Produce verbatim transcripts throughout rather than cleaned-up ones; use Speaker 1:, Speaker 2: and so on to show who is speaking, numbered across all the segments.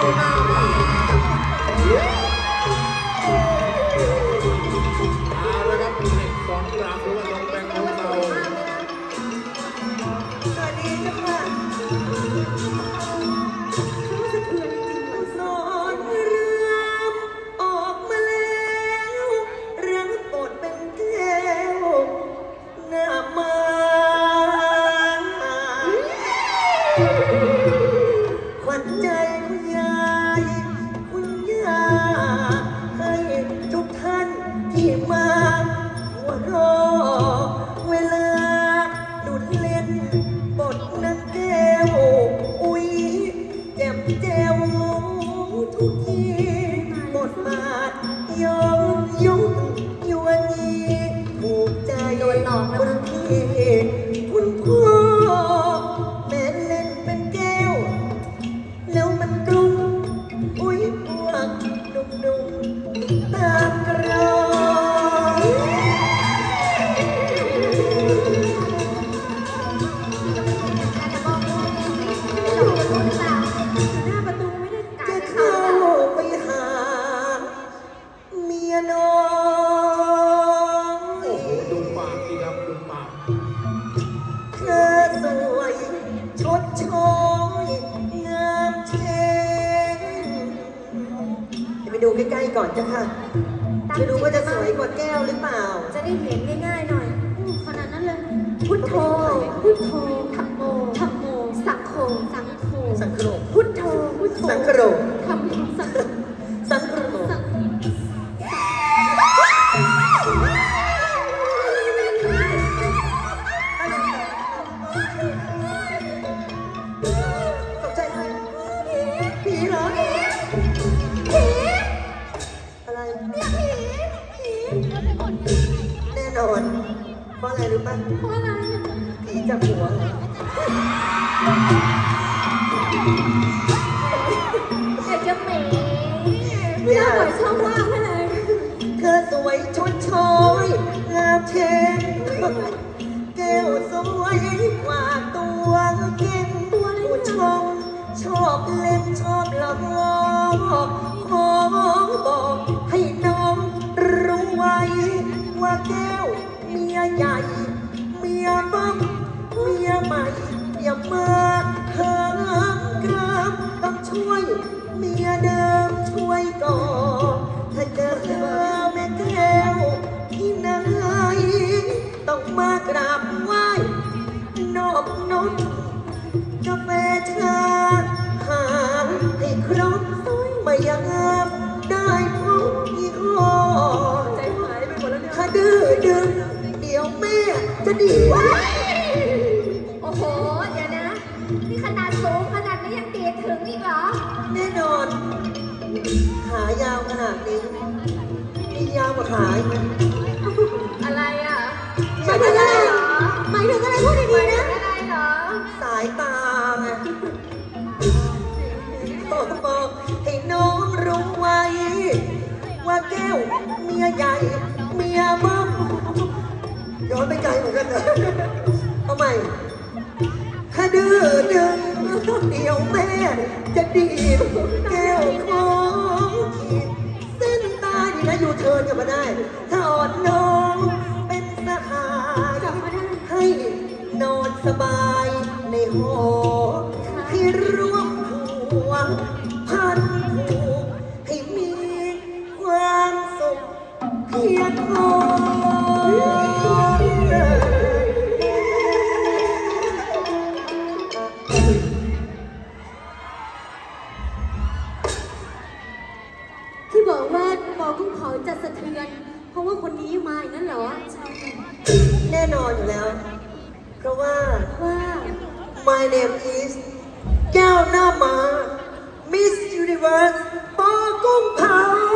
Speaker 1: ดูใกล้ๆก่อนจ้ะค่ะจะดูว่าจะสวยกว่าแก้วหรือเปล่า
Speaker 2: จะได้เห็นง่ายๆหน่อยขนาดนั้นเลยพุทโธพุทโธธัมโมธัมโมสังโฆสังโฆ
Speaker 1: สังโฆ
Speaker 2: พุทโธพุทโธ
Speaker 1: สังโฆ
Speaker 2: ธัมโมสัง
Speaker 1: สังโฆตกใจใครผีเหรอผีอะไรเนี่ยผีผีแน่นอนเพราะอะไรรู้ป่ะ
Speaker 2: เพราะอะไร
Speaker 1: ผีจับหัว
Speaker 2: อยากจะเหม่ไม่ได้ปล่อยช่องว่างให้เลย
Speaker 1: เธอสวยชดช้อยงามเชงแก้วสวยกว่าตัวเก่งตัวผู้ชมชอบเล่นชอบละมองขอบอกให้น้องรู้ไว้ว่าแก้วเมียใหญ่เมียบ้าเมียใหม่อย่ามาเหิมเกริมต้องช่วยเมียเดิมช่วยก่อนถ้าเจอแม่แก้วที่ไหนต้องมากราบไหว้นอบน้อมกาแฟชาหาให้ครบไม่ยังได้พบอีกห้อใจหายไปหมดแล้วเนี่ยถ้าดื้อดึงเดี๋ยวแม่จะดี
Speaker 2: โอ้โหเดี๋ยวนะนี่ขนาดสูงขนาดนี้ยังตีถึงอีกเหรอ
Speaker 1: แน่นอนขายาวขนาดนี้มียาวกว่าขา
Speaker 2: อะไรอ่ะ
Speaker 1: หมายถึงอะไร
Speaker 2: หมายถึงอะไรพูดดีๆนะอะไรเหรอ
Speaker 1: สายตาไงบอกบอกให้น้องรู้ไว้ว่าแก้วเมียใหญ่เมียบ้าย้อนไปไกลเหมือนกันนะเอาใหม่ถ้าดื้อดึงเดี๋ยวแม่จะดีดแก้วของเส้นตาดีนะอยู่เทินกันมาได้ถ้าอ่อนน้องเป็นสหายให้นอนสบายในหอให้ร่วมหัวพันผูกให้มีความสุขเพียงพอ
Speaker 2: ที่บอกว่าหมอกุ้งเผาจะสะเทือนเพราะว่าคนนี้มาอย่างนั้นเหรอใช่
Speaker 1: แน่นอนอยู่แล้วเพราะว่า
Speaker 2: ว่า
Speaker 1: My name is แก้วหน้าม้า Miss Universe หมอกุ้งเผา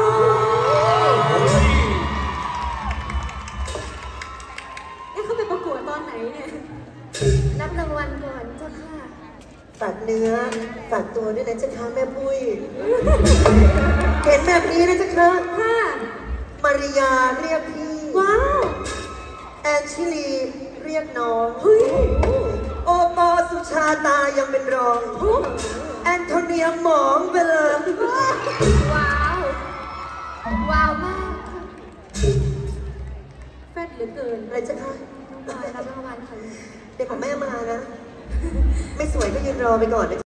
Speaker 2: เอ๊ะเขาไปประกวดตอนไหนเนี่ยรับรางวัลก่อนเจ้าค่ะ
Speaker 1: ฝากเนื้อฝากตัวด้วยนะเจ้าค่ะแม่ปุ้ยเห็นแบบนี้นะเจ้าค่ะ
Speaker 2: ค่ะ
Speaker 1: มาริยาเรียกพี่
Speaker 2: ว้าว
Speaker 1: แอนชิลีเรียกน้อง
Speaker 2: เฮ้ย
Speaker 1: โอปอสุชาตายังเป็นรองแอนโทเนียหมองไปเลย
Speaker 2: ลือเกิน
Speaker 1: อะไรจ้ะคะ
Speaker 2: น้องวายรับรางวัลค่ะ
Speaker 1: เดี๋ยวของแม่มานะ ไม่สวยก็ยืนรอไปก่อนนะ